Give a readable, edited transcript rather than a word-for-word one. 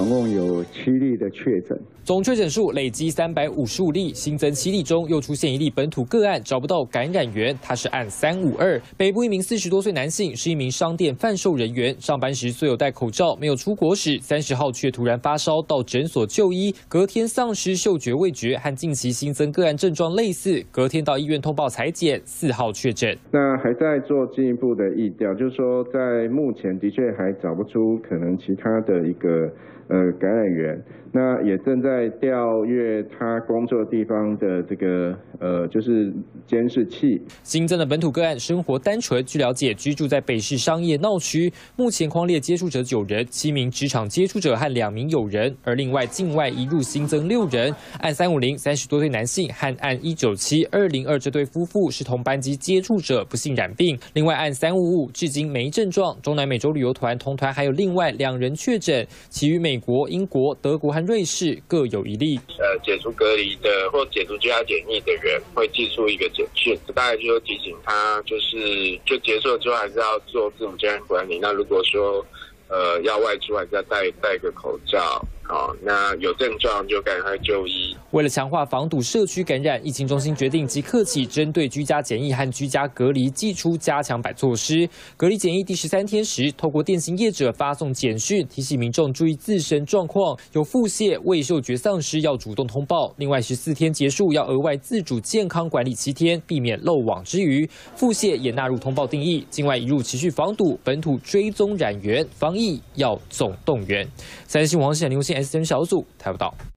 总共有7例的确诊。 总确诊数累积355例，新增7例中又出现1例本土个案，找不到感染源，他是案352。北部一名40多岁男性是一名商店贩售人员，上班时虽有戴口罩，没有出国史，30号却突然发烧，到诊所就医，隔天丧失嗅觉味觉，和近期新增个案症状类似，隔天到医院通报采检，4号确诊。 那还在做进一步的疫调，就是说在目前的确还找不出可能其他的一个感染源，那也正在调阅他工作地方的这个就是监视器。 新增的本土个案生活单纯，据了解居住在北市商业闹区，目前匡列接触者9人，7名职场接触者和2名友人，而另外境外移入新增6人。案350 30多岁男性和案197 202这对夫妇是同班机接触者，不幸染病。另外案355至今没症状，中南美洲旅游团同团还有另外2人确诊，其余美国、英国、德国和瑞士各有1例。 解除隔离的或解除居家检疫的人会寄出一个简讯，大概就说提醒他，就结束了之后还是要做自我健康管理。那如果说要外出，还是要戴个口罩。好，那有症状就赶快就医。 为了强化防堵社区感染，疫情中心决定即刻起针对居家检疫和居家隔离祭出加强版措施。隔离检疫第13天时，透过电信业者发送简讯，提醒民众注意自身状况，有腹泻、味嗅觉丧失要主动通报。另外14天结束要额外自主健康管理7天，避免漏网之鱼。腹泻也纳入通报定义，境外移入持续防堵，本土追踪染源，防疫要总动员。3立新闻黄世贤、林无线 S 真小组台报道。